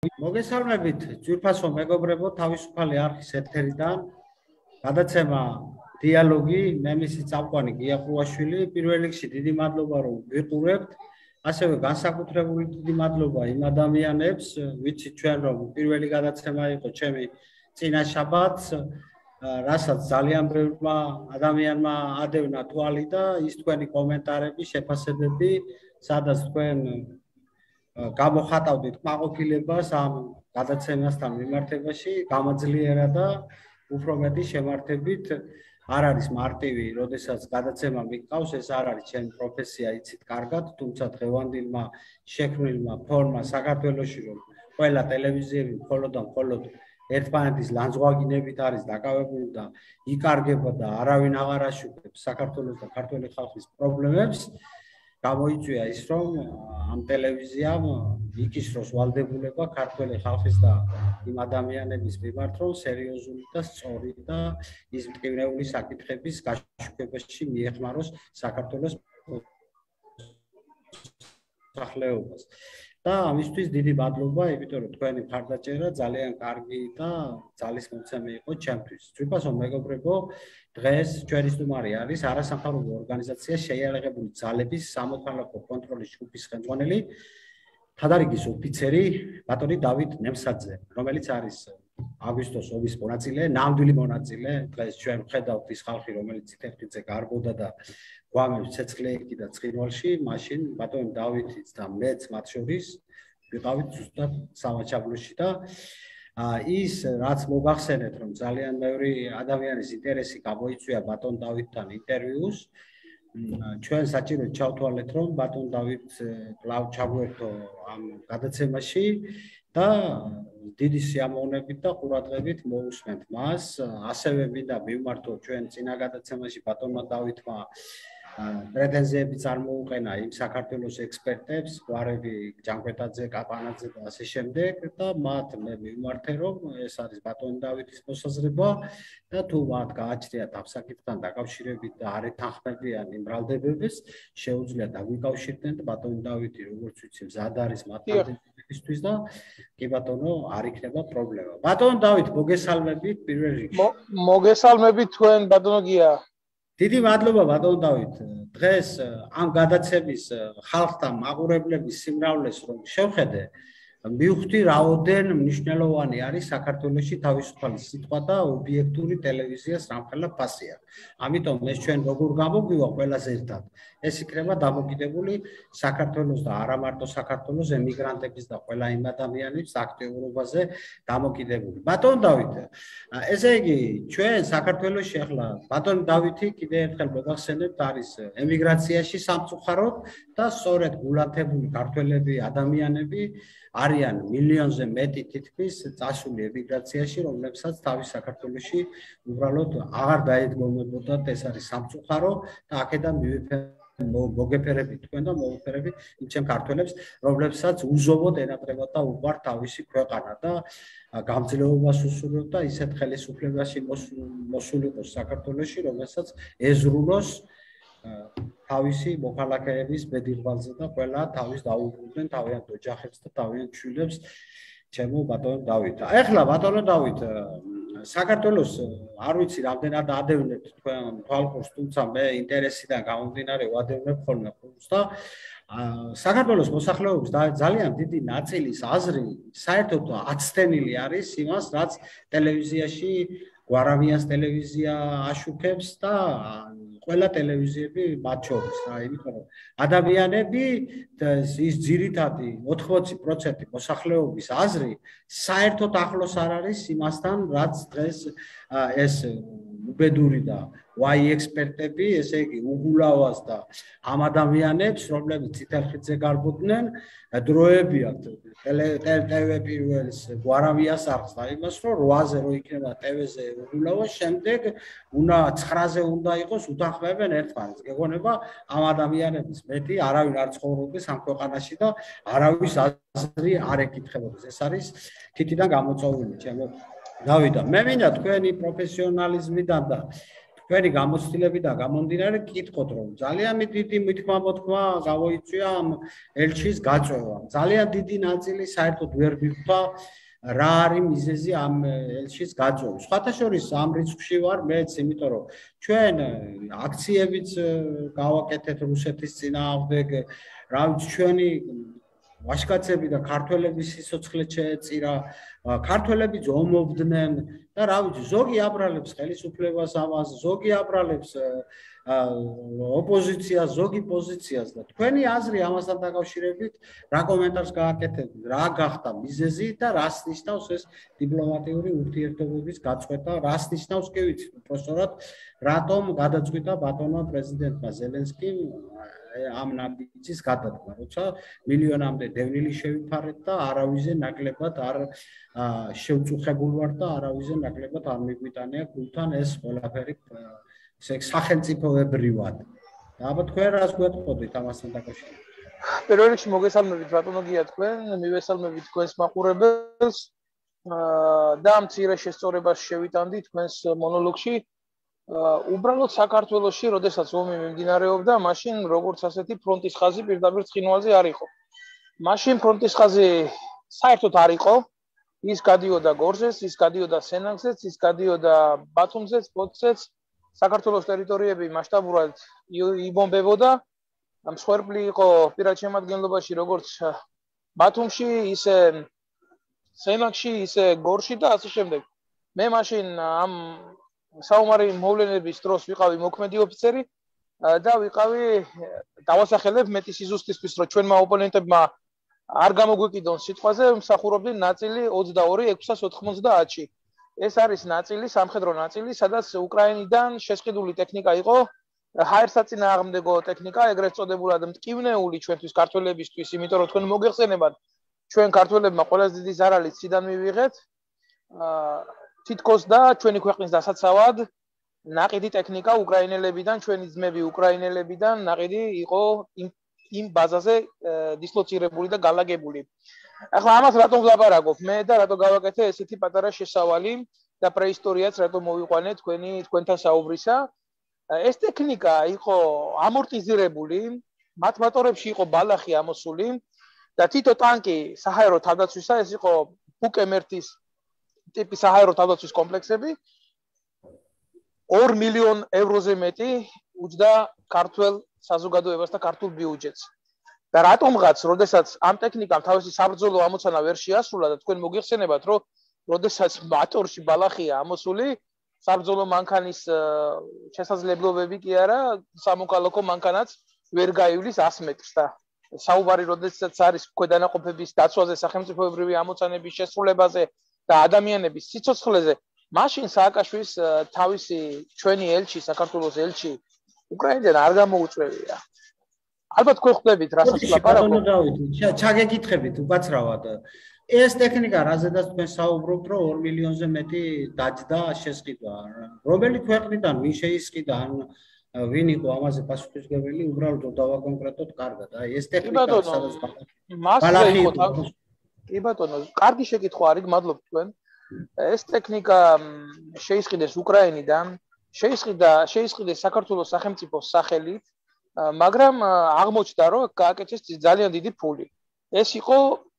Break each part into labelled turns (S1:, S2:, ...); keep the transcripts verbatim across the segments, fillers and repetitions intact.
S1: მოგესალმებით, ძვირფასო მეგობრებო, თავისუფალი არხის ეთერიდან. გადაცემა დიალოგი, მე მისი წამყვანი გია ყუაშვილი. პირველ რიგში დიდი მადლობა რომ ვიყურებთ. ასევე განსაკუთრებული დიდი მადლობა იმ ადამიანებს, ვიცით ჩვენ რომ პირველი გადაცემა იყო ჩემი წინა შაბათს, რასაც ძალიან ბევრმა ადამიანმა ადევნა თვალი და ის თქვენი კომენტარები, შეფასებები, სადაც თქვენ გამოხატავდით კმაყოფილებას ამ გადაცემასთან მიმართებაში, გამოძლიერა და უფრო მეტი შემართებით არ არის მარტივი, როდესაც გადაცემა მიყავს, ეს არ არის ჩემი პროფესია, იცით კარგად, თუმცა დღევანდელმა შექმნილმა ფორმა საქართველოში რომ ყველა ტელევიზიები მხოლოდ და მხოლოდ ერთმანეთის ლანძღვაგინებით არის დაკავებული და იკარგება და არავინ აღარ აშუქებს საქართველოს და ქართული ხალხის პრობლემებს. გამოიწვია ის, რომ ამ ტელევიზიამ იქისროს ვალდებულება ქართული ხალხის და იმ ადამიანების მიმართ, რომ სერიოზული და სწორი და ის მტკივნეული საკითხების გაშუქებაში მიეხმაროს საქართველოს მოსახლეობას. და ამისთვის დიდი მადლობა, იმიტომ რომ თქვენი მხარდაჭერა ძალიან კარგი და ძალისმომცემი იყო ჩემთვის. ძვირფასო მეგობრებო, დღეს ჩვენი სტუმარი არის არასამთავრობო ორგანიზაცია შეიარაღებული ძალების სამოქალაქო კონტროლის ჯგუფის ხელმძღვანელი, თადარიგის ოფიცერი ბატონი დავით ნემსაძე, რომელიც არის აგვისტოს ომის მონაწილე, ნამდვილი მონაწილე. დღეს ჩვენ ვხედავთ ის ხალხი, რომელიც ციტერხიძე გარბოდა და გვამებს ცეცხლეიქი და ცხინვალში, მაშინ ბატონი დავითიც და მეც მათ შორის ვიყავით ზუსტად სამაჩაბლოში და ის რაც მოგახსენეთ, რომ ძალიან ბევრი ადამიანის ინტერესი გამოიწვია ბატონ დავითთან ინტერვიუს, ჩვენ საჭიროა ჩავთვალეთ, რომ ბატონ დავით კვლავ ჩაგვერთო ამ გადაცემაში და დიდი სიამოვნებით და ყურადღებით მოусმენთ მას. ასევე მინდა მივმართო ჩვენ წინა გადაცემაში ბატონმა დავითმა პრეტენზიები წარმოუყენა იმ საქართველოს ექსპერტებს, გვარები ჯანკვეტაძე, კაპანაძე და ასე შემდეგ და მათ მე მივმართე, რომ ეს არის ბატონ დავითის მოსაზრება და თუ მათ გააჩნიათ ამ საკითხთან დაკავშირებით და არ ეთანხმებიან იმ ბრალდებებს, შეუძლიათ დაგვიკავშირდნენ და ბატონ დავითი როგორც ვიცი მზად არის მათთვის და კი ბატონო არ იქნება პრობლემა. ბატონ დავით, მოგესალმებით პირველ რიგში.
S2: მოგესალმებით თქვენ ბატონო გია.
S1: დიდი მადლობა ბატონ დავით. დღეს ამ გადაცემის ხალხთან მაყურებლების სიმრავლეს რომ შევხედე, მივხვდი რაოდენ მნიშვნელოვანი არის საქართველოში თავისუფალი სიტყვა და ობიექტური ტელევიზიას რამხელა ფასია. ამიტომ ეს ჩვენ როგორ გამოგვივა ყველას ერთად. ეს იქნება დამოკიდებული საქართველოს და არა მარტო საქართველოს ემიგრანტების და ყველა იმ ადამიანის აქტიურობაზე დამოკიდებული. ბატონ დავით, ესე იგი ჩვენ საქართველოში ახლა ბატონ დავითი კიდევ ერთხელ მოგახსენებთ არის ემიგრაციაში სამწუხაროდ და სწორედ გულათებული ქართველები ადამიანები არიან მილიონზე მეტი თითქმის წასული ემიგრაციაში, რომლებსაც თავის საქართველოში უბრალოდ აღარ დაედგომებოდათ, ეს არის სამწუხარო და აქედან მოგეფერებით თქვენ და მოვეფერებით იმ ჩემ ქართველებს, რომლებსაც უზომოდ ენატრებათ და უყვართ თავისი ქვეყანა და გამძლეობას უსურვებთ და ისეთ ხელისუფლებაში მოსულიყოს საქართველოში, რომელსაც ეზრუნოს თავისი მოქალაქეების ბედიღვალზე და ყველა თავის დაუბრუნდნენ თავიანთ ოჯახებს და თავიანთ შვილებს ჩემო ბატონ დავით. ახლა ბატონო დავით, საქართველოს არ ვიცი რამდენად ადევნებთ თქვენ თვალყურს, თუმცა მე ინტერესიდან გამომდინარე ვადევნებ ხოლმე ხულს და საქართველოს მოსახლეობის ძალიან დიდი ნაწილის აზრი საერთოდ აცდენილი არის იმას, რაც ტელევიზიაში გვარავიანს ტელევიზია აშუქებს და ყველა ტელევიზიები მათ შორის რა, იმიტომ რომ ადამიანები ის ძირითადი ოთხმოცი პროცენტი მოსახლეობის აზრი საერთოდ ახლოს არ არის იმასთან, რაც დღეს ეს უბედური და ვაი ექსპერტები, ესე იგი უგულავას და ამ ადამიანებს, რომლებიც ციტერხიძე გარბოდნენ, დროებიათ ტელე პირველს გვარავიას არხს და იმას რომ რვაზე რო იქნება ტევეზე უგულავა, შემდეგ უნდა ცხრაზე უნდა იყოს უთანხმებენ ერთმანეთს. გეგონება ამ ადამიანების მეტი არავინ არ ცხოვრობს ამ ქვეყანაში და არავის აზრი არ ეკითხებოდეს. ეს არის თითიდან გამოწვეული ჩემო დავიდა. მე მინდა თქვენი პროფესიონალიზმიდან და თქვენი გამოცდილებიდან გამომდინარე გკითხოთ რომ ძალიან დიდი მithმა მოთქმა გამოიწვია ამ ელჩის გაწვევა. ძალიან დიდი ნაწილი საერთოდ ვერ მიხვდა რა არის მიზეზი ამ ელჩის გაწვევის. სხვათა შორის ამ რიცხვში ვარ მეც, იმიტომ რომ ჩვენ აქციებიც გავაკეთეთ რუსეთის წინააღმდეგ, რა ვიცი ჩვენი ვაჟკაცები და ქართველების სიცოცხლე შეეწირა, ქართველები ზომობდნენ და რა ვიცი ზოგი აბრალებს ხელისუფლებას ამას, ზოგი აბრალებს ოპოზიციას, ზოგი პოზიციას და თქვენი აზრი ამასთან დაკავშირებით რა კომენტარს გააკეთებთ, რა გახდა მიზეზი და რას ნიშნავს ეს დიპლომატიური ურთიერთობების გაწყვეტა, რას ნიშნავს კი ვიცი, უბრალოდ რატომ გადაწყვიტა ბატონმა პრეზიდენტმა ზელენსკიმ ამ ნაბიჯის გადადგმა, როცა მილიონამდე დევნილი შევიფარეთ და არავიზე ნაკლებად არ შევწუხებულ ვარ და არავიზე ნაკლებად არ მიგვიტანია გულთან ეს ყველაფერი სახელმწიფოებრივად. და აბა თქვენ რას გვეტყოდით ამასთან დაკავშირებით?
S2: პირველ რიგში მოგესალმებით ბატონო გია თქვენ, მივესალმებით თქვენს მაყურებელს და ამ მცირე შესწორებას შევიტანდი თქვენს მონოლოგში. უბრალოდ საქართველოში, როდესაც ომი მიმდინარეობდა, მაშინ როგორც ასეთი ფრონტის ხაზი პირდაპირ ცხინვალზე არ იყო. მაშინ ფრონტის ხაზი საერთოდ არ იყო. ის გადიოდა გორზეს, ის გადიოდა სენაკზეც, ის გადიოდა ბათუმზეც, ფოთზეც. საქართველოს ტერიტორიები მასშტაბურად იბომბებოდა. მსხვერპლი იყო პირად შემადგენლობაში როგორც ბათუმში, ისე სენაკში, ისე გორში და ასე შემდეგ. მე მაშინ ამ საომარი მოვლენების დროს ვიყავი მოქმედი ოფიცერი და ვიყავი დავასახელებ მეტი სიზუსტისთვის, რომ ჩვენმა ოპონენტებმა არ გამოგვიკიდონ სიტყვაზე, მსახურობდნენ ნაწილი ოცდაორი ექვსას ოთხმოცდაათში. ეს არის ნაწილი, სამხედრო ნაწილი, სადაც უკრაინიდან შესყიდული ტექნიკა იყო, ჰაერსაწინააღმდეგო ტექნიკა, ეგრეთ წოდებული მტკივნეული ჩვენთვის ქართველებისთვის, იმიტომ რომ თქვენ მოგეხსენებათ, ჩვენ ქართველებმა ყველაზე დიდი ზარალი ციდან მივიღეთ. თითქოს და ჩვენი ქვეყნის დასაცავად ნაყიდი ტექნიკა უკრაინელებიდან, ჩვენი ძმები უკრაინელებიდან ნაყიდი იყო იმ იმ ბაზაზე დისლოცირებული და განლაგებული. ახლა ამას რატომ ვლაპარაკობ? მე და რატო გავაკეთე ესეთი პატარა შესავალი და პრეისტორიაც რატომ მოვიყვანე თქვენი თქვენთან საუბრისა? ეს ტექნიკა იყო ამორტიზირებული, მათ მოტორებში იყო ბალახი ამოსული და თითო ტანკი საჰაერო თავდაცვისა, ეს იყო ბუკ-ემერთის ტიპის საჰაერო თავდაცვის კომპლექსები ორ მილიონ ევროზე მეტი უჯდა ქართულ საზოგადოებას და ქართულ ბიუჯეტს. და რატომღაც, როდესაც ამ ტექნიკამ თავისი საბრძოლო ამოცანა ვერ შეასრულა და თქვენ მოგიხსენებათ, რომ როდესაც მოტორში ბალახია ამოსული, საბრძოლო მანქანის შესაძლებლობები კი არა, სამოქალაქო მანქანაც ვერ გაივლის ას მეტრს და საუბარი როდესაც არის ქვედანაყოფების დაცვაზე, სახელმწიფოებრივი ამოცანების შესრულებაზე და ადამიანების სიცოცხლეზე, მაშინ სააკაშვილის თავისი ჩვენი ელჩი, საქართველოს ელჩი უკრაინიდან არ გამოუწვევია. ალბათ თქვენ ხვდებით, რასაც ლაპარაკობ.
S1: ჩაგეკითხებით უკაცრავად. ეს ტექნიკა, რაზედაც თქვენ საუბრობთ, რომ ორ მილიონზე მეტი დაჯდა შესყიდვა. რომელი ქვეყნიდან ვინ შეისყიდა, ან ვინ იყო ამაზე პასუხისმგებელი, უბრალოდ დავაკონკრეტოთ კარგად. აი ეს ტექნიკა სადაც
S2: ბალახი იყო თავის კი ბატონო, კარგი შეკითხვა არის, მადლობთ თქვენ. ეს ტექნიკა შეისყიდეს უკრაინიდან, შეისყიდა, შეისყიდეს საქართველოს სახელმწიფოს სახელით, მაგრამ აღმოჩნდა, რომ გააკეთეს ძალიან დიდი ფული. ეს იყო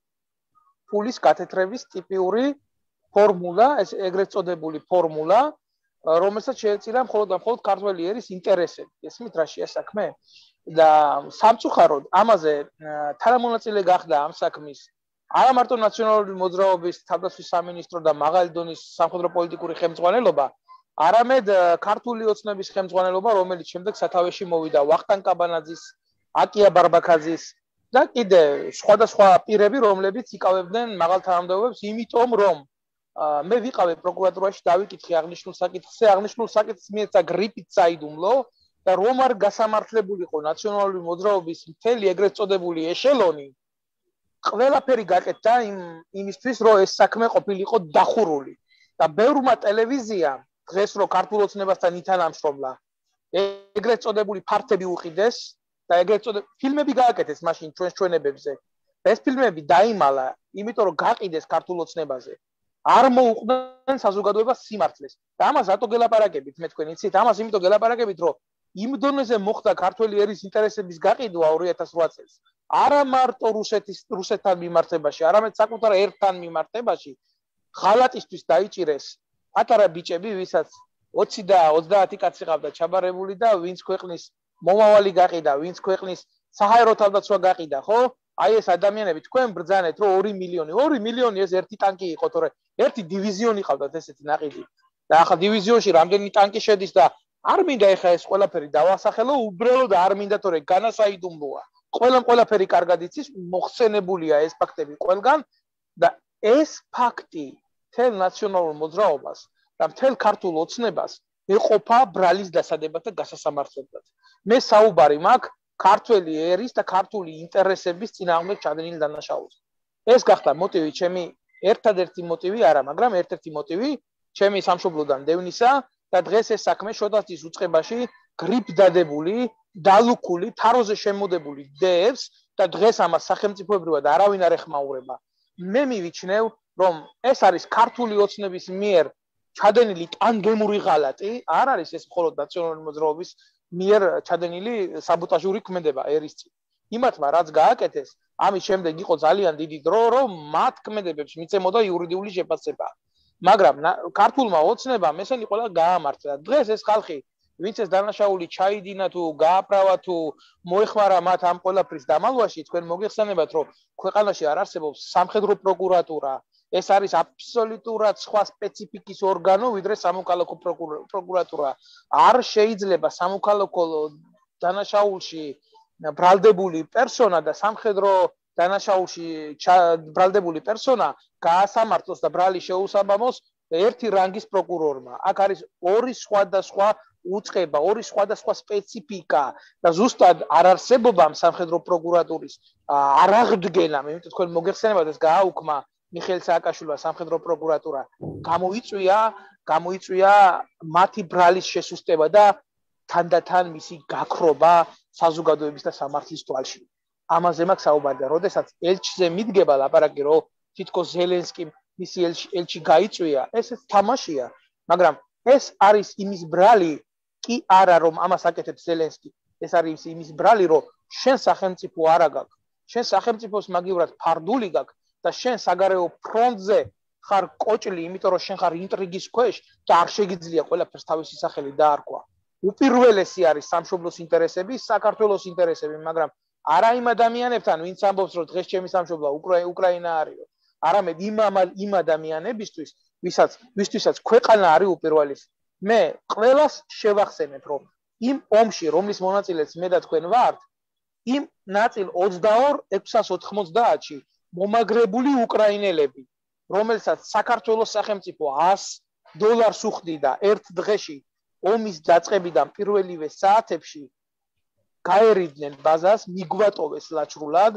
S2: ფულის გათეთრების ტიპიური ფორმულა, ეს ეგრეთ წოდებული ფორმულა, რომელსაც შეეწირა მხოლოდ და მხოლოდ ქართველი ერის ინტერესები. ესმით რა შეასაქმე? და სამწუხაროდ ამაზე თანამონაწილე გახდა ამ საქმის არა მარტო ნაციონალური მოძრაობის თავდაცვის სამინისტრო და მაღალი დონის სამხედრო პოლიტიკური ხელმძღვანელობა, არამედ ქართული ოცნების ხელმძღვანელობა, რომელიც შემდეგ სათავეში მოვიდა ვახტანგ კაბანაძის, აკია ბარბაქაძის და კიდე სხვადასხვა პირები, რომლებიც იკავებდნენ მაღალ თანამდებობებს, იმიტომ რომ მე ვიყავი პროკურატურაში დავიკითხე აღნიშნულ საკითხზე, აღნიშნულ საკითხს მიეცა გრიპით საიდუმლო და რომ არ გასამართლებულიყო ნაციონალური მოძრაობის მთელი ეგრეთ წოდებული ეშელონი, ყველაფერი გაკეთდა იმ იმისთვის, რომ ეს საქმე ყოფილიყო დახურული და ბევრმა ტელევიზიამ დღეს რო ქართულ ოცნებასთან ითანამშრომლა, ეგრეთ წოდებული ფართები უყიდეს და ეგრეთ წოდებული ფილმები გააკეთეს მაშინ ჩვენს ჩვენებებზე. ეს ფილმები დაიმალა, იმიტომ რომ გაყიდეს ქართულ ოცნებაზე. არ მოუყვნენ საზოგადოებას სიმართლეს. და ამას რატო გელაპარაკებით მე თქვენ იცით? ამას იმიტომ გელაპარაკებით, რომ იმ დონეზე მოხდა ქართული ერის ინტერესების გაყიდვა ორი ათას რვა წელს. არა მარტო რუსეთის რუსეთთან მიმართებაში, არამედ საკუთარ ერთან მიმართებაში ხალატისთვის დაიჭირეს პატარა ბიჭები, ვისაც ოცი და ოცდაათი კაცი ყავდა ჩაბარებული და ვინც ქვეყნის მომავალი გაყიდა, ვინც ქვეყნის საჰაერო თავდაცვა გაყიდა, ხო? აი ეს ადამიანები თქვენ ბრძანეთ, რომ ორი მილიონი, ორი მილიონი ეს ერთი ტანკი იყო, თორე ერთი დივიზიონი ყავდათ ესეთი ნაყიდი. და ახლა დივიზიონში რამდენი ტანკი შედის და არ მინდა ეხა ეს ყველაფერი დავასახელო, უბრალოდ არ მინდა, თორე განასაიდუმლოა. ყველამ ყველაფერი კარგად იცის, მოხსენებულია ეს ფაქტები ყველგან და ეს ფაქტი მთელ ნაციონალურ მოძრაობას და მთელ ქართულ ოცნებას ეყოფა ბრალის დასადებად და გასასამართლებლად. მე საუბარი მაქვს ქართველი ერის და ქართული ინტერესების წინააღმდეგ ჩადენილ დანაშაულზე. ეს გახდა მოტივი, ჩემი ერთადერთი მოტივი არა, მაგრამ ერთ-ერთი მოტივი ჩემი სამშობლოდან დევნისა და დღეს ეს საქმე შოტათის უწყებაში გრიპ დადებული, დალუქული, თაროზე შემოდებული დევს და დღეს ამას სახელმწიფოებრივად არავინ არ ეხმაურება. მე მივიჩნევ, რომ ეს არის ქართული ოცნების მიერ ჩადენილი ტანგემური ღალატი, არ არის ეს მხოლოდ ნაციონალური მოძრაობის მიერ ჩადენილი საბოტაჟური ქმედება ერის წინ. იმათმა რაც გააკეთეს, ამის შემდეგ იყო ძალიან დიდი დრო, რომ მათ ქმედებებს მიცემოდა იურიდიული შეფასება. მაგრამ ქართულმა ოცნებამ ესენი ყველა გაამართლა. დღეს ეს ხალხი, ვინც ეს დანაშაული ჩაიდინა თუ გააправა თუ მოეხმარა მათ ამ ყველაფრის დამალვაში, თქვენ მოგეხსენებათ, რომ ქვეყანაში არ არსებობს სამხედრო პროკურატურა. ეს არის აბსოლუტურად სხვა სპეციფიკის ორგანო, ვიდრე სამოქალაქო პროკურატურა. არ შეიძლება სამოქალაქო დანაშაულში ბრალდებული პერსონა და სამხედრო დანაშაულში ბრალდებული პერსონა გაასამართლოს და ბრალი შეუსაბამოს ერთი რანგის პროკურორმა. აქ არის ორი სხვადასხვა უწყება, ორი სხვადასხვა სპეციფიკა და ზუსტად არ არსებობა სამხედრო პროკურატურის არაღდგენა, მე ვიტყვი თქვენ მოგეხსენებათ ეს გააუქმა მიხეილ სააკაშვილმა სამხედრო პროკურატურა, გამოიწვია, გამოიწვია მათი ბრალის შესუსტება და თანდათან მისი გაქრობა საზოგადოების და სამართლის თვალში. ამაზე მაქვს საუბარი და როდესაც ელჩზე მიდგება ლაპარაკი, რომ თითქოს ზელენსკიმ მისი ელჩი გაიწვია, ეს თამაშია, მაგრამ ეს არის იმის ბრალი კი არა, რომ ამას აკეთებს ზელენსკი, ეს არის იმის ბრალი, რომ შენ სახელმწიფო არა გაქვს, შენ სახელმწიფოს მაგივრად ფარდული გაქვს და შენ საგარეო ფრონტზე ხარ კოჭლი, იმიტომ რომ შენ ხარ ინტრიგის ქვეშ და არ შეგიძლია ყველაფერს თავისი სახელი დაარქვა. უპირველესი არის სამშობლოს ინტერესები, საქართველოს ინტერესები, მაგრამ არა იმ ადამიანებთან, ვინც ამბობს, რომ დღეს ჩემი სამშობლო უკრაინა არისო, არამედ იმ იმ ადამიანებისთვის, ვისაც ვისთვისაც ქვეყანა არის უპირველესი. მე ყველას შევახსენებ, რომ იმ ომში, რომლის მონაწილეც მე და თქვენ ვართ, იმ ნაწილ ოცდაორ ექვსას ოთხმოცდაათში მომაგრებული უკრაინელები, რომელსაც საქართველოს სახელმწიფო ას დოლარს უხდიდა ერთ დღეში ომის დაწყებიდან პირველივე საათებში გაერიდნენ ბაზას, მიგვატოვეს ლაჩრულად,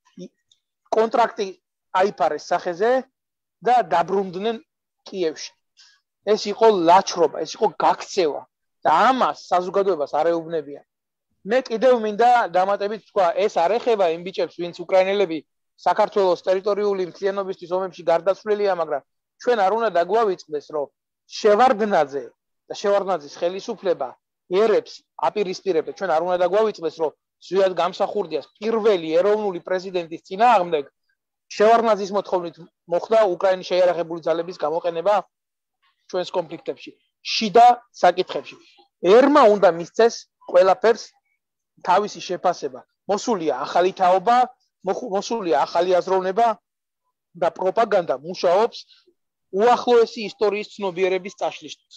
S2: კონტრაქტი აიფარეს სახეზე და დაბრუნდნენ კიევში. ეს იყო ლაჩრობა, ეს იყო გაქცევა და ამას საზოგადოებას არ ეუბნებიან. მე კიდევ მინდა დამატებით თქვა, ეს არ ეხება იმ ბიჭებს, ვინც უკრაინელები საქართველოს ტერიტორიული მთლიანობისთვის ომებში გარდაცვლილია, მაგრამ ჩვენ არ უნდა დაგვავიწყდეს, რომ შევარდნაძე და შევარდნაძის ხელისუფლება ერებს აპირისპირებდა, ჩვენ არ უნდა დაგვავიწყდეს, რომ ზვიად გამსახურდიას პირველი ეროვნული პრეზიდენტის წინააღმდეგ შევარდნაძის მოთხოვნით მოხდა უკრაინის შეიარაღებული ძალების გამოყენება ჩვენს კონფლიქტებში, შიდა საკითხებში. ერმა უნდა მისცეს ყველაფერს თავისი შეფასება. მოსულია ახალი თაობა, მოსულია ახალი აზროვნება და პროპაგანდა მუშაობს უახლოესი ისტორიის ცნობიერების წაშლისთვის.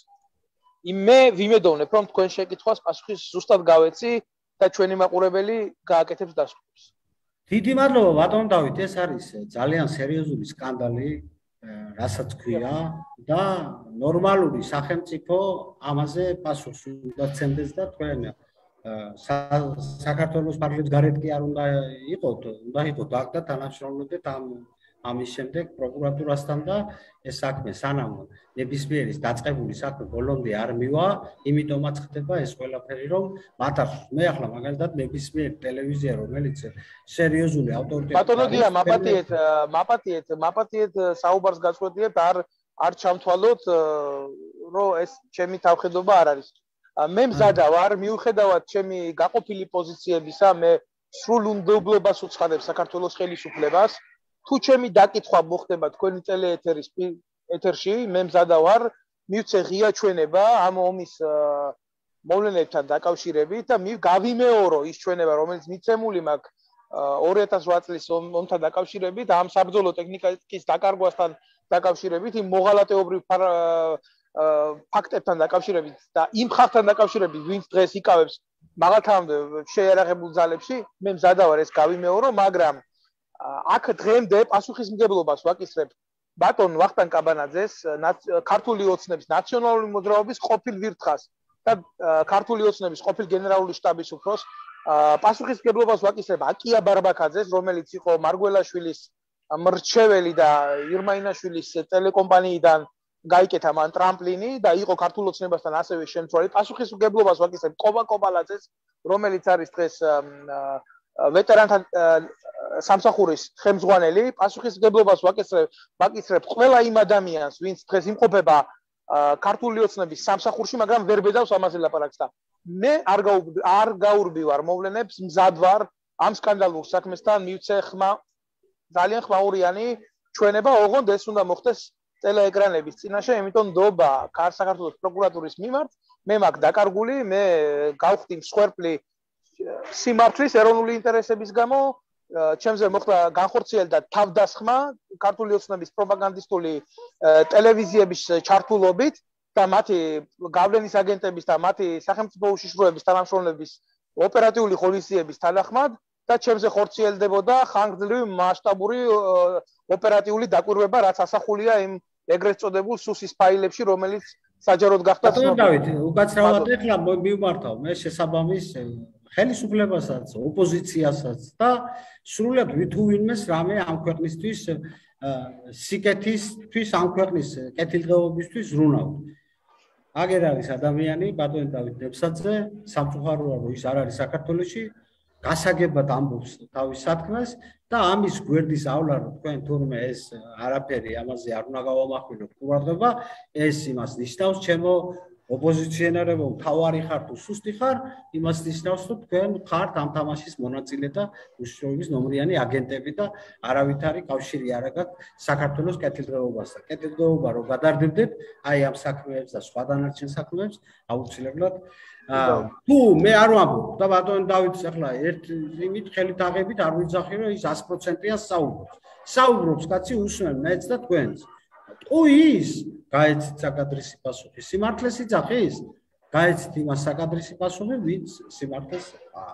S2: მე ვიმედოვნებ, რომ თქვენ შეკითხვას პასუხი ზუსტად გავეცი და ჩვენი მაყურებელი გააკეთებს დასკვნებს.
S1: დიდი მადლობა ბატონ დავით, ეს არის ძალიან სერიოზული სკანდალი, რასაც ქვია და ნორმალური სახელმწიფო ამაზე პასუხს უნდა ცემდეს და თქვენ საქართველოს პარლამენტის გარეთ კი არ უნდა იყოთ, უნდა იყოთ აქ და თანამშრომლობდეთ ამ ამის შემდეგ პროკურატურასთან და ეს საქმე სანამ ნებისმიერის დაწყებული საქმე ბოლომდე არ მივა, იმიტომაც ხდება ეს ყველაფერი, რომ მათ ახლა მე ახლა მაგალითად ნებისმიერ ტელევიზია, რომელიც სერიოზული ავტორიტეტი
S2: ბატონო დია, მაპატიეთ, მაპატიეთ, მაპატიეთ საუბარს გაწყვეტიეთ, არ არ ჩამთვალოთ რომ ეს ჩემი თავხედობა არ არის. მე მზადა ვარ მიუხედავად ჩემი გაყოფილი პოზიციებისა, მე სრულ უნდობლობას უცხადებ საქართველოს ხელისუფლებას. თუ ჩემი დაკითხვა მოხდება თქვენი ტელეეთერის ეთერში, მე მზადა ვარ მივცე ღია ჩვენება ამ ომის მოვლენებთან დაკავშირებით და გავიმეორო ის ჩვენება, რომელიც მიცემული მაქვს ორი ათას ოთხ წლის ომთან დაკავშირებით, ამ საბრძოლო ტექნიკის დაკარგვასთან დაკავშირებით, იმ მოღალატეობრივ ფაქტებთან დაკავშირებით და იმ ხალხთან დაკავშირებით, ვინც დღეს იკავებს მაღალთანამდე შეიარაღებულ ძალებში, მე მზადა ვარ ეს გავიმეორო, მაგრამ აქ დღემდე პასუხისმგებლობას ვაკისრებ ბატონ ვახტანგ კაბანაძეს, ქართული ოცნების ნაციონალური მოძრაობის ყოფილ ვირთხას და ქართული ოცნების ყოფილ გენერალური შტაბის უფროს პასუხისმგებლობას ვაკისრებ აკია ბარბაქაძეს, რომელიც იყო მარგველაშვილის მრჩეველი და ირმაინაშვილის ტელეკომპანიიდან გაიკეთა მან ტრამპლინი და იყო ქართულ ოცნებასთან ასევე შემცველი. პასუხისმგებლობას ვაკისრებ კობა კობალაძეს, რომელიც არის დღეს ვეტერანთა სამსახურის ხელმძღვანელი. პასუხისმგებლობას ვაკისრებ ვაკისრებ ყველა იმ ადამიანს, ვინც დღეს იმყოფება ქართული ოცნების სამსახურში, მაგრამ ვერ ბედავს ამაზე ლაპარაკს და მე არ არ გაურბივარ მოვლენებს, მზად ვარ ამ სკანდალურ საქმესთან მივცე ხმა ძალიან ხმაურიანი ჩვენება, ოღონდ ეს უნდა მოხდეს ტელეეკრანების წინაშე, იმიტომ ნდობა საქართველოს პროკურატურის მიმართ, მე მაქვს დაკარგული, მე გავხდი მსხვერპლი სიმართლის ეროვნული ინტერესების გამო, ჩემზე მოხდა განხორციელდა თავდასხმა ქართული ოცნების პროპაგანდისტული ტელევიზიების ჩართულობით და მათი გავლენის აგენტების და მათი სახელმწიფო უშიშროების თანამშრომლების ოპერატიული ღონისძიების თანახმად და ჩემზე ხორციელდებოდა ხანგრძლივი მასშტაბური ოპერატიული დაკვირვება, რაც ასახულია იმ ეგრეთ წოდებულ სუსის ფაილებში, რომელიც საჯაროდ გახდა
S1: ცნობილი. დავით, უკაცრავად ეხლა მივმართავ მე შესაბამის ხელისუფლებასაც, ოპოზიციასაც და სრულად ვითუ ვინმეს რამე ამ ქვეყნისთვის სიკეთისთვის, ამ ქვეყნის კეთილდღეობისთვის ზრუნავთ. აგერ არის ადამიანი, ბატონი დავით ნებსაძე, სამწუხაროა რომ ის არ არის საქართველოში, გასაგებად ამბობს თავის სათქმეს და ამის გვერდის ავლა რომ თქვენ თურმე ეს არაფერი ამაზე არ უნდა გავამახვილოთ ყურადღება, ეს იმას ნიშნავს, ჩემო ოპოზიციონერებო, თავარი ხარ თუ სუსტი ხარ, იმას ნიშნავს, რომ თქვენ ხართ ამ თამაშის მონაწილე და უშიშროების ნომრიანი აგენტები და არავითარი კავშირი არ აქვს საქართველოს კეთილდღეობასთან. კეთილდღეობა რომ გადარდებდეთ, აი ამ საქმეებს და სხვა დანარჩენ საქმეებს აუცილებლად თუ მე არ ვამბობ და ბატონი დავითს ახლა ერთ იმით ხელით აღებით არ ვიძახი რომ ის ას პროცენტიან საუბრობს. საუბრობს კაცი უსმენ მეც და თქვენს. თუ ის გაეცით საკადრისი პასუხი, სიმართლეს იძახის, გაეცით იმას საკადრისი პასუხი, ვინც სიმართლეს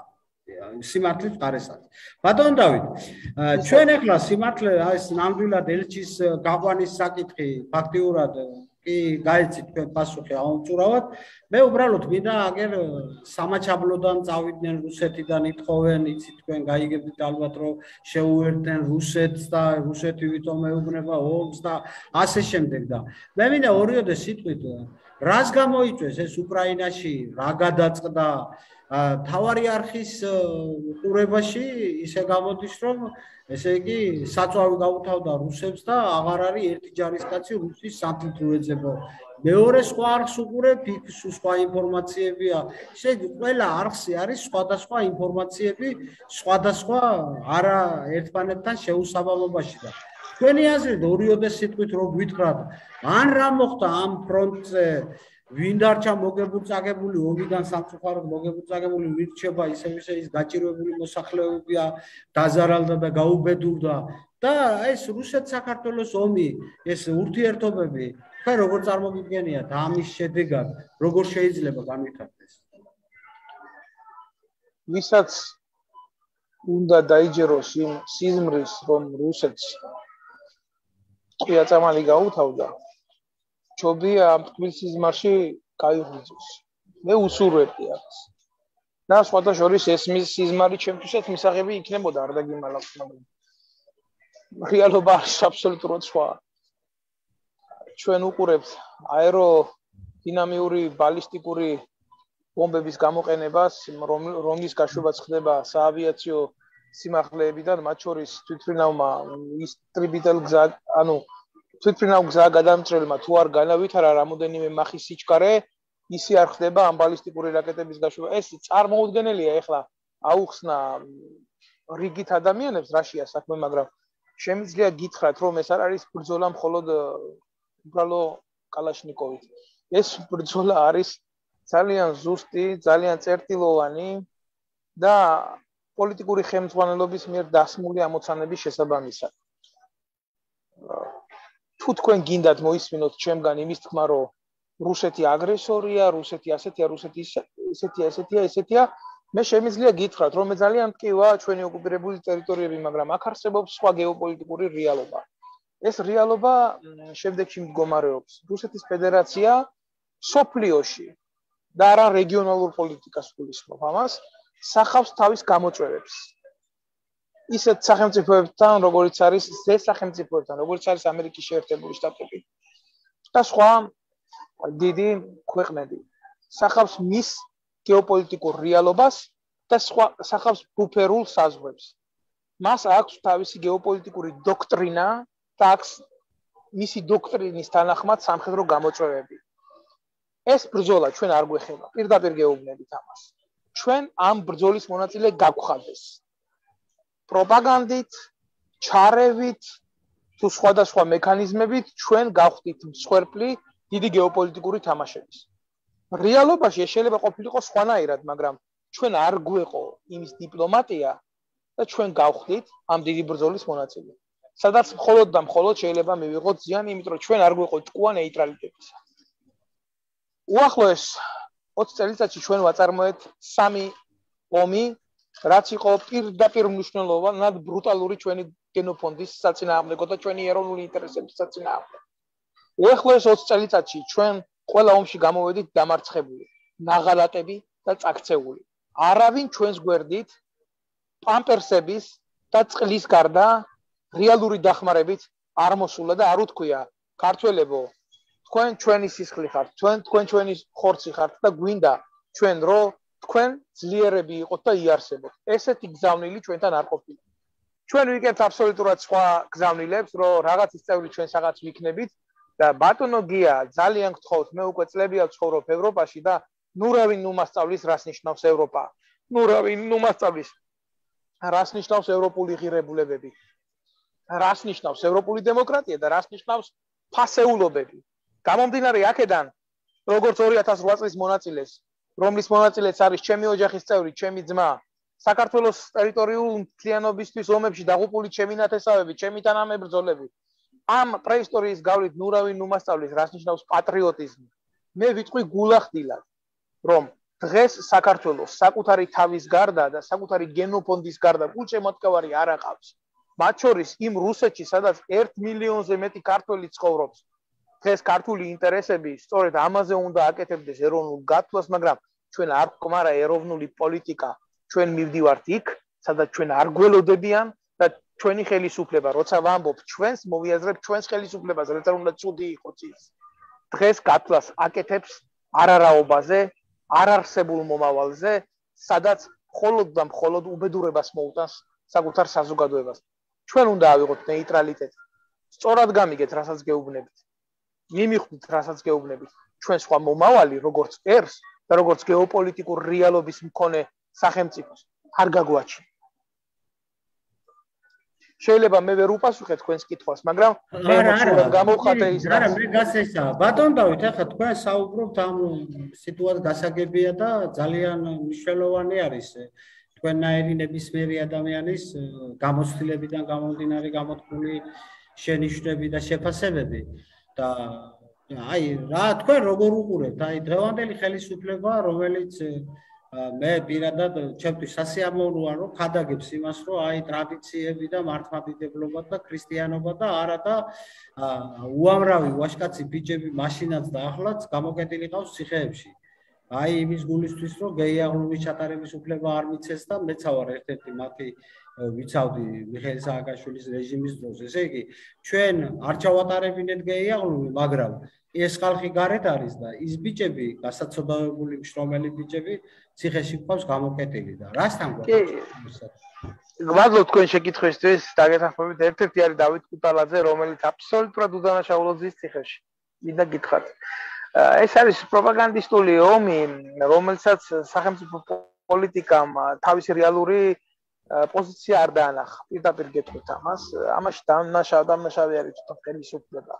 S1: სიმართლის ყარესად. ბატონ დავით, ჩვენ ახლა სიმართლე ეს ნამდვილად ელჩის გაყვანის საკითხი ფაქტიურად კი გაეცით თქვენ პასუხი აუმწურავად. მე უბრალოდ მინდა აგერ სამაჩაბლოდან წავიდნენ რუსეთიდან ითხოვენ, იცით თქვენ გაიგებდით ალბათ რომ შეუერთდნენ რუსეთს და რუსეთი ვითომ ეუბნება ომს და ასე შემდეგ და მე მინდა ორიოდე სიტყვით რას გამოიწვევს ეს უკრაინაში, რა გადაწყდა თავარი არხის ყურებაში ისე გამოდის რომ ესე იგი საწვავი გაუთავდა რუსებს და აღარ არის ერთი ჯარისკაცი რუსის სამთითრო ეძებო. მეორე სხვა არხს უყურებ, იქ სხვა ინფორმაციებია. ესე იგი ყველა არხზე არის სხვადასხვა ინფორმაციები, სხვადასხვა არა ერთმანეთთან შეუსაბამობაში და თქვენი აზრით ორიოდე სიტყვით რო გვითხრათ, ან რა მოხდა ამ ფრონტზე ვინ დარჩა მოგებუწაგებული ომიდან სამწუხაროდ მოგებუწაგებული მირჩება ისევ ისე ის გაჭირვებული მოსახლეობია დაზარალდა და გაუბედურდა და ეს რუსეთ-საქართველოს ომი ეს ურთიერთობები ხა როგორ წარმოგიდგენიათ ამის შედეგად როგორ შეიძლება განვითარდეს
S2: ვისაც უნდა დაიჯეროს იმ სიზმრის რომ რუსეთს ყიაწამალი გაუთავდა ჩობია ამ თბილისის სიზმარში გაიღვიძოს. მე უსურვებდი აქ. და სხვათა შორის ეს მის სიზმარი ჩემთვისაც მისაღები იქნებოდა არ დაგიმალავს, მაგრამ რეალობა აბსოლუტურად სხვა. ჩვენ უყურებთ აეროდინამიური ბალისტიკური ბომბების გამოყენებას, რომლის გაშვებაც ხდება საავიაციო სიმაღლეებიდან, მათ შორის თვითმფრინავმა ისტრიბიტელ გზა, ანუ თვითმფრინავ გზა გადამწრელმა თუ არ განავითარა რამოდენიმე მახის სიჩქარე, ისე არ ხდება ამ ბალისტიკური რაკეტების გაშვება. ეს წარმოუდგენელია ეხლა აუხსნა რიგით ადამიანებს რაშია საქმე, მაგრამ შემიძლია გითხრათ, რომ ეს არ არის ბრძოლა მხოლოდ უბრალო კალაშნიკოვით. ეს ბრძოლა არის ძალიან ზუსტი, ძალიან წერტილოვანი და პოლიტიკური ხელმძღვანელობის მიერ დასმული ამოცანების შესაბამისად. თუ თქვენ გინდათ მოისმინოთ ჩემგან იმის თქმა, რომ რუსეთი აგრესორია, რუსეთი ასეთია, რუსეთი ესეთია, ესეთია, ესეთია, მე შემიძლია გითხრათ, რომ მე ძალიან მტკივაა ჩვენი ოკუპირებული ტერიტორიები, მაგრამ აქ არსებობს სხვა გეოპოლიტიკური რეალობა. ეს რეალობა შემდეგში მდგომარეობს. რუსეთის ფედერაცია სოფლიოში და არა რეგიონალურ პოლიტიკას გულისხმობ ამას, სახავს თავის გამოწვევებს. ისეთ სახელმწიფოებთან, როგორც არის ზე სახელმწიფოებთან, როგორც არის ამერიკის შეერთებული შტატები და სხვა დიდი ქვეყნები. სახავს მის გეოპოლიტიკურ რეალობას და სხვა სახავს ბუფერულ საზღვრებს. მას აქვს თავისი გეოპოლიტიკური დოქტრინა და აქვს მისი დოქტრინის თანახმად სამხედრო გამოწვევები. ეს ბრძოლა ჩვენ არ გვეხება, პირდაპირ გეუბნებით ამას. ჩვენ ამ ბრძოლის მონაწილე გავხარდეს. პროპაგანდით, ჩარევით თუ სხვადასხვა მექანიზმებით ჩვენ გავხდით მსხვერპლი დიდი გეოპოლიტიკური თამაშების. რეალობაში ეს შეიძლება ყოფილიყო სხვანაირად, მაგრამ ჩვენ არ გვეყო იმის დიპლომატია და ჩვენ გავხდით ამ დიდი ბრძოლის მონაწილე. სადაც მხოლოდ და მხოლოდ შეიძლება მივიღოთ ზიანი, იმიტომ რომ ჩვენ არ გვეყო ჭკუა ნეიტრალიტეტისა. უახლოეს ოცი წელიწადში ჩვენ ვაწარმოეთ სამი ომი, რაც იყო პირდაპირ მნიშვნელოვნად ბრუტალური ჩვენი გენოფონდის საწინააღმდეგო და ჩვენი ეროვნული ინტერესების საწინააღმდეგო. უახლოეს ოცი წელიწადში ჩვენ ყველა ომში გამოვედით დამარცხებული, ნაღალატები და წაქცეული. არავინ ჩვენს გვერდით პამპერსების და წყლის გარდა რეალური დახმარებით არ მოსულა და არ უთქვია ქართველებო, თქვენ ჩვენი სისხლი ხართ, თქვენ თქვენ ჩვენი ხორცი ხართ და გვინდა ჩვენ რო თქვენ ძლიერები იყოთ და იარსებოთ. ესეთი გზავნილი ჩვენთან არ ყოფილა. ჩვენ ვიკებთ აბსოლუტურად სხვა გზავნილებს, რომ რაღაცის წევრი ჩვენ საღაც ვიქნებით და ბატონო გია, ძალიან გთხოვთ, მე უკვე წლებია ვცხოვრობ ევროპაში და ნუ რავინ ნუ მასწავლის რას ნიშნავს ევროპა. ნუ რავინ ნუ მასწავლის რას ნიშნავს ევროპული ღირებულებები. რას ნიშნავს ევროპული დემოკრატია და რას ნიშნავს ფასეულობები. გამომდინარე აქედან, როგორც ორი ათას ოთხ წლის მონაწილეს, რომლის მონაწილეც არის ჩემი ოჯახის წევრი, ჩემი ძმა, საქართველოს ტერიტორიულ მთლიანობისთვის ომებში დაღუპული ჩემი ნათესავები, ჩემი თანამებრძოლები. ამ პრეისტორიის გავლით ნუ რავინ ნუ მასწავლის რას ნიშნავს პატრიოტიზმი. მე ვიტყვი გულახდილად, რომ დღეს საქართველოს საკუთარი თავის გარდა და საკუთარი გენოფონდის გარდა გულშემატკივარი არ აყავს. მათ შორის იმ რუსეთში, სადაც ერთ მილიონზე მეტი ქართველი ცხოვრობს. დღეს ქართული ინტერესები სწორედ ამაზე უნდა აკეთებდეს ეროვნულ გათვლას, მაგრამ ჩვენ არ გვყმარა ეროვნული პოლიტიკა. ჩვენ მივდივართ იქ, სადაც ჩვენ არ გველოდებიან და ჩვენი ხელისუფლება, როცა ვამბობ ჩვენს, მოვიაზრებ ჩვენს ხელისუფლებას, როცა უნდა ცუდი იყოს ის. დღეს გათვლას აკეთებს არარაობაზე, არარსებულ მომავალზე, სადაც მხოლოდ და მხოლოდ უბედურებას მოუტანს საკუთარ საზოგადოებას. ჩვენ უნდა ავიღოთ ნეიტრალიტეტი. სწორად გამიგეთ, რასაც გეუბნებით. მიმიხვდით, რასაც გეუბნებით. ჩვენ სხვა მომავალი, როგორც ერს და როგორც გეოპოლიტიკურ რეალობის მქონე სახელმწიფოს არ გაგვაჩნია. შეიძლება მე ვერ უპასუხე თქვენს კითხვას, მაგრამ მე მოგწონს გამოვხატე ის
S1: რა. არა, მე გასესა. ბატონ დავით, ახლა თქვენ საუბრობთ ამ სიტუაციას გასაგებია და ძალიან მნიშვნელოვანი არის თქვენნაირი ნებისმიერი ადამიანის გამოცდილებიდან გამომდინარე გამოთქმული შენიშვნები და შეფასებები. და აი რა თქვენ როგორ უყურებთ აი დღევანდელი ხელისუფლება რომელიც მე პირადად ჩემთვის სასიამოვნოა რომ ხადაგებს იმას რომ აი ტრადიციები და მართლმადიდებლობა და ქრისტიანობა და არა და უამრავი ვაჟკაცი ბიჭები მაშინაც და ახლაც გამოკეტილი ყავს ციხეებში აი იმის გულისთვის რომ გეი აღლუმის ჩატარების უფლება არ მიცეს და მეც ავარ ერთ-ერთი მათი ვიცავდი მიხეილ სააკაშვილის რეჟიმის დროს. ესე იგი, ჩვენ არ ჩავატარებინეთ გეიაღლული, მაგრამ ეს ხალხი გარეთ არის და ის ბიჭები, გასაცოდავებული მშრომელი ბიჭები ციხეში ყავს გამოკეტილი და რასთან გვაქვს?
S2: მადლობ თქვენ შეკითხვისთვის. დაგეთანხმებით, ერთ-ერთი არის დავით კუტალაძე, რომელიც აბსოლუტურად უდანაშაულო ზის ციხეში. მინდა გითხრათ. ეს არის პროპაგანდისტული ომი, რომელსაც სახელმწიფო პოლიტიკამ თავისი რეალური პოზიცია არ დაანახა. პირდაპირ გეტყვით ამას. ამაში დამნაშავე დამნაშავე არის თვითონ ხელისუფლება.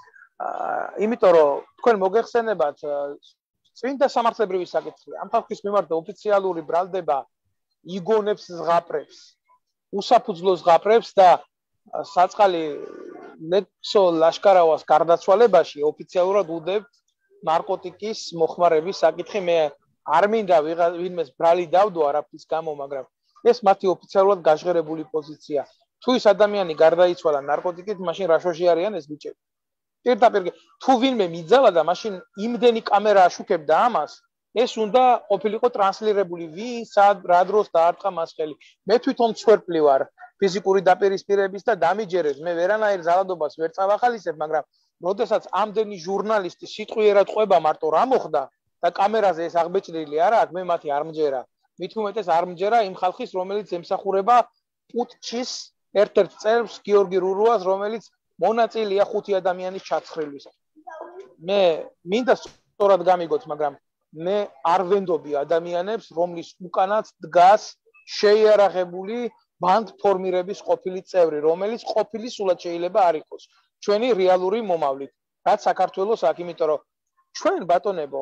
S2: იმიტომ რომ თქვენ მოგეხსენებათ წმინდა სამართლებრივი საკითხი. ამ ხალხის მიმართ ოფიციალური ბრალდება იგონებს ზღაპრებს, უსაფუძვლო ზღაპრებს და საწყალი ლექსო ლაშკარავას გარდაცვალებაში ოფიციალურად უდებთ ნარკოტიკის მოხმარების საკითხი. მე არ მინდა ვინმეს ბრალი დავდო არაფრის გამო, მაგრამ ეს მათი ოფიციალურად გაჟღერებული პოზიცია. თუ ის ადამიანი გარდაიცვალა ნარკოტიკით, მაშინ რა შოში არიან ეს ბიჭები? პირდაპირ თუ ვინმე მიძალა და მაშინ იმდენი კამერა აშუქებდა ამას, ეს უნდა ყოფილიყო ტრანსლირებული ვინ, სად, რა დროს დაარტყა მას ხელი. მე თვითონ მსხვერპლი ვარ ფიზიკური დაპირისპირების და დამიჯერეს. მე ვერანაირ ზალადობას ვერ წავახალისებ, მაგრამ როდესაც ამდენი ჟურნალისტი სიტყვიერად ყვება მარტო რა მოხდა და კამერაზე ეს აღბეჭდილი არა აქვს, მე მათი არ მჯერა. მით უმეტეს არ მჯერა იმ ხალხის, რომელიც ემსახურება პუტჩის ერთ-ერთ წევრს გიორგი რურუას, რომელიც მონაწილეა ხუთი ადამიანის ჩაცხრილვის. მე მინდა სწორად გამიგოთ, მაგრამ მე არ ვენდობი ადამიანებს, რომლის უკანაც დგას შეიარაღებული ბანდ ფორმირების ყოფილი წევრი, რომელიც ყოფილი სულად შეიძლება არ იყოს ჩვენი რეალური მომავლით, რაც საქართველოს აქ, იმიტომ რომ ჩვენ ბატონებო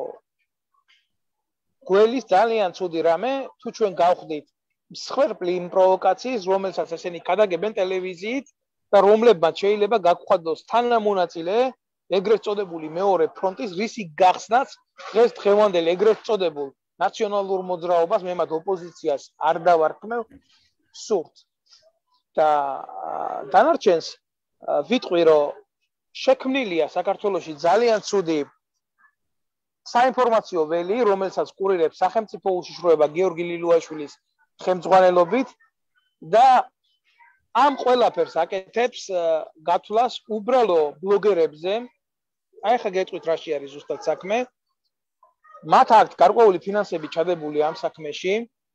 S2: გველის ძალიან ცუდი რამე, თუ ჩვენ გავხდით მსხვერპლი იმ პროვოკაციის, რომელსაც ესენი გადაგებენ ტელევიზიით და რომლებმაც შეიძლება გაგხვადოს თანამონაწილე ეგრეთ წოდებული მეორე ფრონტის რისი გახსნაც დღეს დღევანდელ ეგრეთ წოდებულ ნაციონალურ მოძრაობას მე მათ ოპოზიციას არ დავარქმევ სურთ და დანარჩენს ვიტყვი რომ შექმნილია საქართველოში ძალიან ცუდი საინფორმაციო ველი, რომელსაც კურირებს სახელმწიფო უშიშროება გიორგი ლილუაშვილის ხელმძღვანელობით და ამ ყველაფერს აკეთებს გათვლას უბრალო ბლოგერებზე. აი ხა გეტყვით რაში არის ზუსტად საქმე. მათ აქვთ გარკვეული ფინანსები ჩადებული ამ საქმეში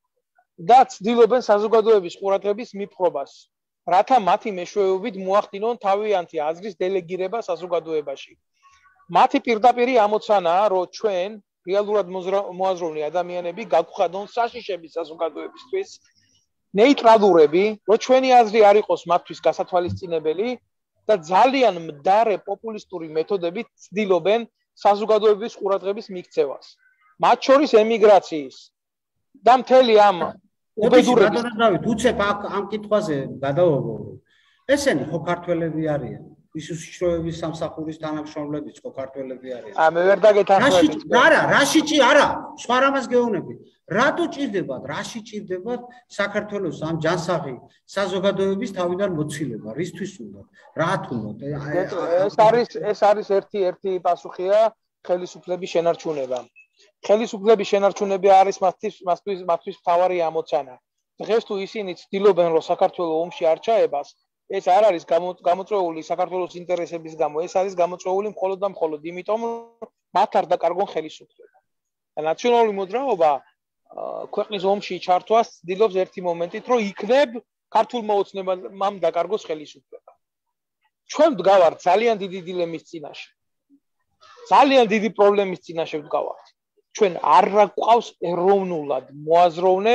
S2: და ცდილობენ საზოგადოების ყურადღების მიპყრობას, რათა მათი მეშვეობით მოახდინონ თავიანთი აზრის დელეგირება საზოგადოებაში. მათი პირდაპირი ამოცანაა, რომ ჩვენ რეალურად მოაზროვნე ადამიანები გაგხვადონ საშიშები საზოგადოებისთვის, ნეიტრალურები, რომ ჩვენი აზრი არ იყოს მათთვის გასათვალისწინებელი და ძალიან მდარე პოპულისტური მეთოდებით ცდილობენ საზოგადოების ყურადღების მიქცევას. მათ შორის ემიგრაციის და მთელი ამ
S1: უბედურების დავით, უცებ ამ კითხვაზე გადავაბო. ესენი ხო ქართველები არიან? ის უშიშროების სამსახურის თანამშრომლებიც ხო ქართველები არიან?
S2: ა მე ვერ დაგეთანხმებით.
S1: არა, რაშიჭი არა, სხვა რამას გეუბნები. რატო ჭირდებათ, რაში ჭირდებათ საქართველოს ამ ჯანსაღი საზოგადოების თავიდან მოცილება? რისთვის უნდა? რათ უნდა?
S2: ეს არის ეს არის ერთი-ერთი პასუხია ხელისუფლების შენარჩუნება. ხელისუფლების შენარჩუნება არის მათთვის მათთვის მათთვის მთავარი ამოცანა. დღეს თუ ისინი ცდილობენ რომ საქართველოს ომში არ ჩაებას, ეს არ არის გამოწვეული საქართველოს ინტერესების გამო, ეს არის გამოწვეული მხოლოდ და მხოლოდ იმიტომ, რომ მათ არ დაკარგონ ხელისუფლება. და ნაციონალური მოძრაობა ქვეყნის ომში ჩართვას ცდილობს ერთი მომენტით, რომ იქნებ ქართულმა ოცნებამ დაკარგოს ხელისუფლება. ჩვენ ვდგავართ ძალიან დიდი დილემის წინაშე. ძალიან დიდი პრობლემის წინაშე ვდგავართ. ჩვენ არ გვყავს ეროვნულად მოაზროვნე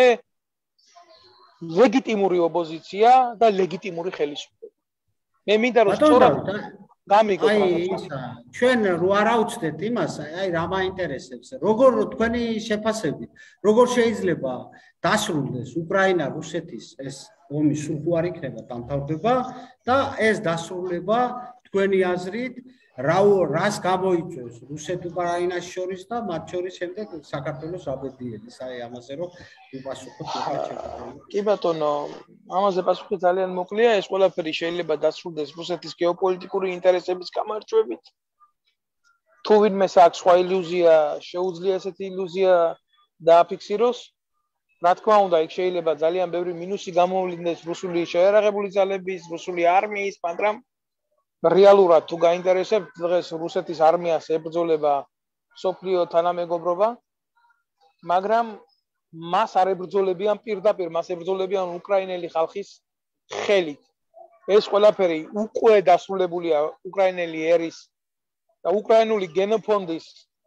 S2: ლეგიტიმური ოპოზიცია და ლეგიტიმური ხელისუფლება. მე მინდა რომ სწორად გამიგოთ
S1: ისა ჩვენ რო არ აუცდეთ იმას, აი რა მაინტერესებს, როგორ თქვენი შეფასებით, როგორ შეიძლება დასრულდეს უკრაინა რუსეთის ეს ომი სულ ხო არ იქნება დამთავრდება და ეს დასრულება თქვენი აზრით რა რას გამოიწვევს რუსეთ უკრაინას შორის და მათ შორის შემდეგ საქართველოს აბედიების აი ამაზე რომ ვიპასუხოთ
S2: ხალხი. კი ბატონო, ამაზე პასუხი ძალიან მოკლეა, ეს ყველაფერი შეიძლება დასრულდეს რუსეთის გეოპოლიტიკური ინტერესების გამარჯვებით. თუ ვინმე აქვს სხვა ილუზია, შეუძლია ესეთი ილუზია დააფიქსიროს. რა თქმა უნდა, იქ შეიძლება ძალიან ბევრი მინუსი გამოვლინდეს რუსული შეიარაღებული ძალების, რუსული არმიის, მაგრამ რეალურად თუ გაინტერესებთ დღეს რუსეთის არმიას ებრძოლება სოფლიო თანამეგობრობა, მაგრამ მას არ ებრძოლებიან პირდაპირ, მას ებრძოლებიან უკრაინელი ხალხის ხელით. ეს ყველაფერი უკვე დასრულებულია უკრაინელი ერის და უკრაინული გენოფონდის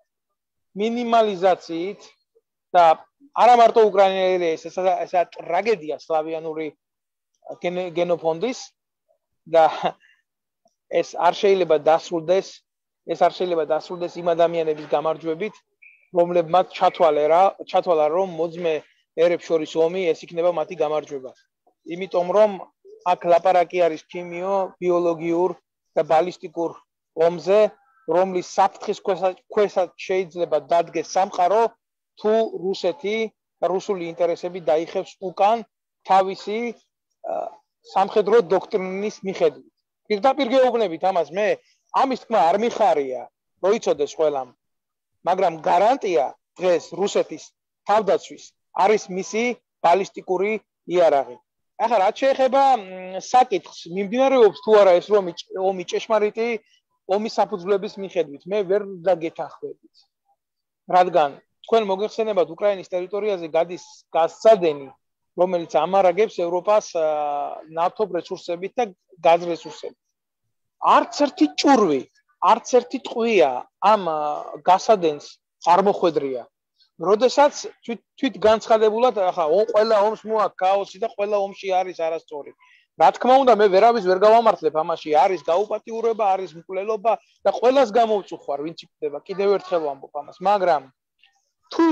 S2: მინიმალიზაციით და არა მარტო უკრაინელი ეს ესა ტრაგედია სლავიანური გენოფონდის და ეს არ შეიძლება დასრულდეს, ეს არ შეიძლება დასრულდეს იმ ადამიანების გამარჯვებით, რომლებმაც ჩათვალე რა, ჩათვალა რომ მოძმე ერებს შორის ომი ეს იქნება მათი გამარჯვება. იმიტომ რომ აქ ლაპარაკი არის ქიმიო, ბიოლოგიურ და ბალისტიკურ ომზე, რომლის საფრთხის ქვეშაც შეიძლება დადგეს სამყარო, თუ რუსეთი და რუსული ინტერესები დაიხევს უკან თავისი სამხედრო დოქტრინის მიხედვით. პირდაპირ გეუბნებით ამას მე, ამის თქმა არ მიხარია, რომ იცოდეს ყველამ. მაგრამ გარანტია დღეს რუსეთის თავდაცვის არის მისი ბალისტიკური იარაღი. ახლა რაც შეეხება საკითხს, მიმდინარეობს თუ არა ეს რომ ომი ჭეშმარიტი ომის საფუძვლების მიხედვით, მე ვერ დაგეთანხმებით. რადგან თქვენ მოგეხსენებათ უკრაინის ტერიტორიაზე გადის გაზსადენი, რომელიც ამარაგებს ევროპას ნავთობ რესურსებით და გაზ რესურსებით. არც ერთი ჭურვი, არც ერთი ტყვია ამ გასადენს არ მოხვედრია. როდესაც თვით განცხადებულად ახლა ყველა ომს მოაქვს ქაოსი და ყველა ომში არის არასწორი. რა თქმა უნდა, მე ვერავის ვერ გავამართლებ ამაში, არის გაუპატიურება, არის მკვლელობა და ყველას გამოვწუხარ, ვინც იქნება, კიდევ ერთხელ ვამბობ ამას, მაგრამ თუ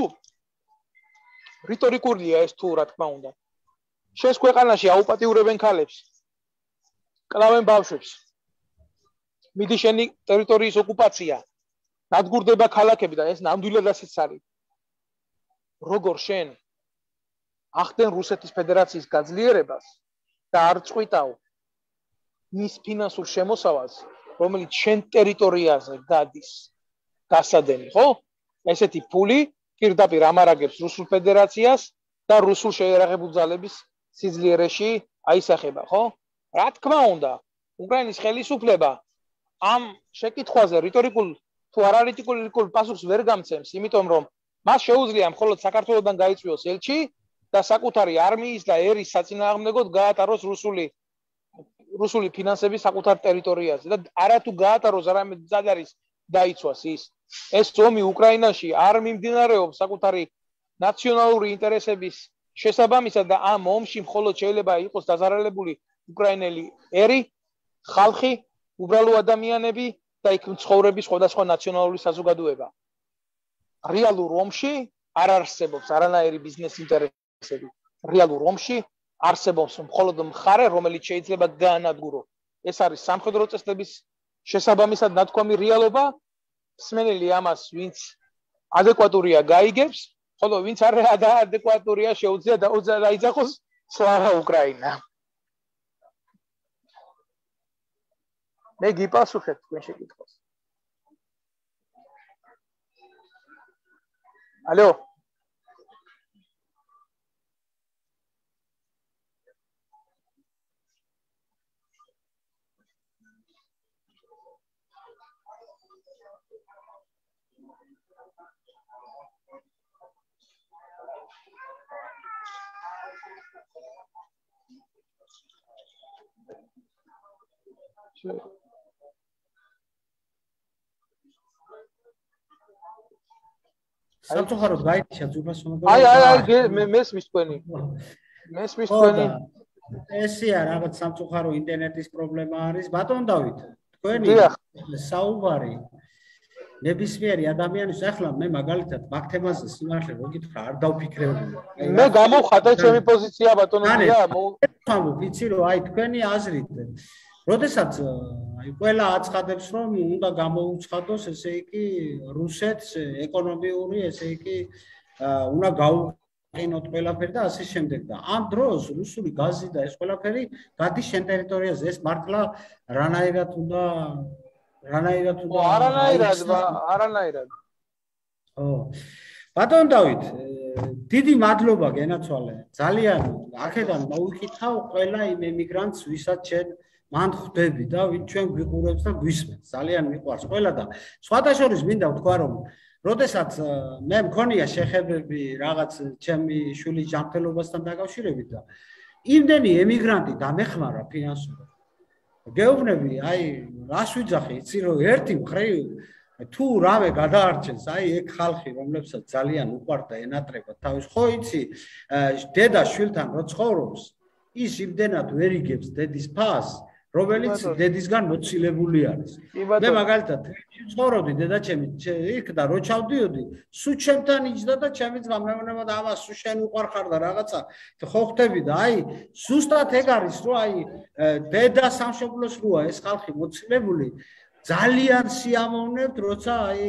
S2: რიტორიკულია ეს თუ რა თქმა უნდა. შენს ქვეყანაში აუპატიურებენ ქალებს, კლავენ ბავშვებს. მიდი შენი ტერიტორიის ოკუპაცია, დადგურდება ქალაქები და ეს ნამდვილად ასეც არის. როგორ შენ ახდენ რუსეთის ფედერაციის გაძლიერებას და არ წყვიტავ მის ფინანსურ შემოსავალს, რომელიც შენ ტერიტორიაზე გადის გასადენი, ხო? ესეთი ფული პირდაპირ ამარაგებს რუსულ ფედერაციას და რუსულ შეიარაღებულ ძალების სიძლიერეში აისახება, ხო? რა თქმა უნდა, უკრაინის ხელისუფლება ამ შეკითხვაზე რიტორიკულ თუ არარიტორიკულ პასუხს ვერ გამცემს, იმიტომ რომ მას შეუძლია მხოლოდ საქართველოსთან გაიწვიოს ელჩი და საკუთარი არმიის და ერის საწინააღმდეგოდ გაატაროს რუსული რუსული ფინანსები საკუთარ ტერიტორიაზე და არა თუ გაატაროს, არამედ მზად არის დაიცვას ის. ეს ომი უკრაინაში არ მიმდინარეობს საკუთარი ნაციონალური ინტერესების შესაბამისად და ამ ომში მხოლოდ შეიძლება იყოს დაზარალებული უკრაინელი ერი, ხალხი, უბრალო ადამიანები და იქ მცხოვრები სხვადასხვა ნაციონალური საზოგადოება. რეალურ ომში არ არსებობს არანაირი ბიზნეს ინტერესები. რეალურ ომში არსებობს მხოლოდ მხარე, რომელიც შეიძლება გაანადგურო. ეს არის სამხედრო წესდების შესაბამისად ნათქვამი რეალობა. მსმენელი ამას ვინც ადეკვატურია გაიგებს, ხოლო ვინც არ ადეკვატურია შეუძლია დაიძახოს სლავა უკრაინა. მე გიპასუხებ თქვენ შეკითხვას. Алло.
S1: სამწუხაროდ გაიჩა ძუბას უნდა.
S2: აი აი აი მე მესმის თქვენი. მესმის თქვენი.
S1: ესია რაღაც სამწუხარო ინტერნეტის პრობლემა არის. ბატონ დავით, თქვენი საუბარი ნებისმიერი ადამიანის ახლა მე მაგალითად მაგ თემაზე სიმართლე რო გითხრა არ დავფიქრებდი.
S2: მე გამოვხატე ჩემი პოზიცია ბატონია.
S1: ვამბობ, იცი რომ აი თქვენი აზრით როდესაც აი ყველა აცხადებს რომ უნდა გამოუცხადოს ესე იგი რუსეთს ეკონომიური ესე იგი უნდა გაუყენოთ ყველაფერი და ასე შემდეგ და ამ დროს რუსული გაზი და ეს ყველაფერი გადის შენ ტერიტორიაზე ეს მართლა რანაირად უნდა რანაირად უნდა
S2: არანაირად არანაირად
S1: ო ბატონ დავით დიდი მადლობა გენაცვალე. ძალიან აქედან მოვიკითხავ ყველა იმ ემიგრანტს, ვისაც ჩვენ მან ხვდები და ვით ჩვენ გვიყურებს და გვისმენს. ძალიან მიყვარს ყველა და სხვათა შორის მინდა ვთქვა რომ როდესაც მე მქონია შეხებები რაღაც ჩემი შვილის ჯანმრთელობასთან დაკავშირებით და იმდენი ემიგრანტი დამეხმარა ფინანსურად. გეუბნები, აი, რას ვიძახი, იცი რომ ერთი მხრივ თუ რამე გადაარჩენს, აი ეგ ხალხი, რომლებსაც ძალიან უყვარდა ენატრება თავის, ხო იცი, დედა შვილთან რო ცხოვრობს, ის იმდენად ვერ იგებს დედის ფას, რომელიც დედისგან მოცილებული არის. მე მაგალითად ცხოვრობდი დედაჩემი იქ და რო ჩავდიოდი, სულ ჩემთან იჯდა და ჩემი ძმა მეუბნება და ამას სულ შენ უყვარხარ და რაღაცა ხო ხვდები და აი ზუსტად ეგ არის რომ აი დედა სამშობლოს როა ეს ხალხი მოცილებული ძალიან სიამოვნებთ, როცა აი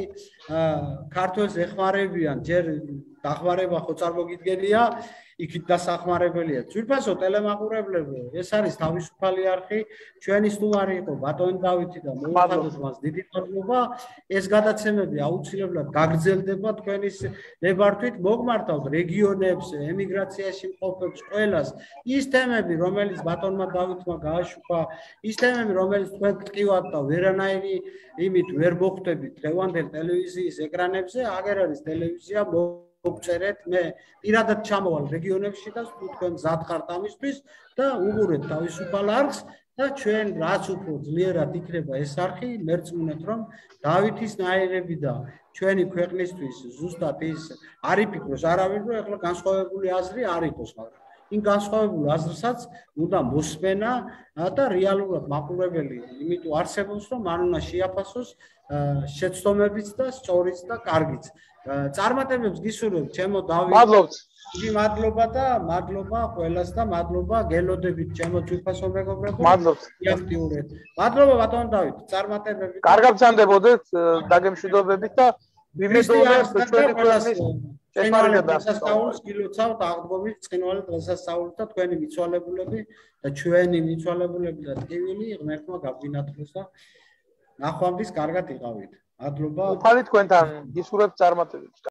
S1: ქართველს ეხმარებიან, ჯერ დახმარება ხო წარმოგიდგენია, იქით დასახმარებელია. ძვირფასო ტელემაყურებლები, ეს არის თავისუფალი არხი, ჩვენი სტუმარი იყო ბატონი დავითი და მოუხადოთ მას დიდი მადლობა. ეს გადაცემები აუცილებლად გაგრძელდება თქვენის ნებართვით, მოგმართავთ რეგიონებს, ემიგრაციაში მყოფებს ყველას. ის თემები, რომელიც ბატონმა დავითმა გააშუქა, ის თემები, რომელიც თქვენ გტკივათ და ვერანაირი იმით ვერ მოხვდებით დღევანდელ ტელევიზიის ეკრანებზე, აგერ არის ტელევიზია მოგწერეთ, მე პირადად ჩამოვალ რეგიონებში და თქვენ მზად ხართ ამისთვის და უყურეთ თავისუფალ არხს და ჩვენ რაც უფრო ძლიერად იქნება ეს არხი, მერწმუნეთ რომ დავითის ნაირები და ჩვენი ქვეყნისთვის ზუსტად ის არ იფიქროს არავინ, რომ ეხლა განსხვავებული აზრი არ იყოს, მაგრამ იმ განსხვავებულ აზრსაც უნდა მოსმენა და რეალურად მაყურებელი იმიტომ არსებობს, რომ მან უნდა შეაფასოს შეცდომებიც და სწორიც და კარგიც. წარმატებებს გისურვებთ, ჩემო დავით.
S2: მადლობთ.
S1: დიდი მადლობა და მადლობა ყველას და მადლობა გელოდებით, ჩემო ძვირფასო მეგობრებო.
S2: მადლობთ.
S1: იაქტიურეთ. მადლობა ბატონ დავით, წარმატებები.
S2: კარგად გრძანდებოდეთ დაგემშვიდობებით და ვიმედოვნებთ ჩვენი ქვეყნის
S1: ცხინვალე დღესასწაულს გილოცავთ აღდგომით ცხინვალე დღესასწაულს და თქვენი მიცვალებულები და ჩვენი მიცვალებულები და ტკივილი ღმერთმა გაგვინათლოს და ნახვამდის კარგად იყავით. მადლობა.
S2: უფალი თქვენთან გისურვებთ წარმატებებს.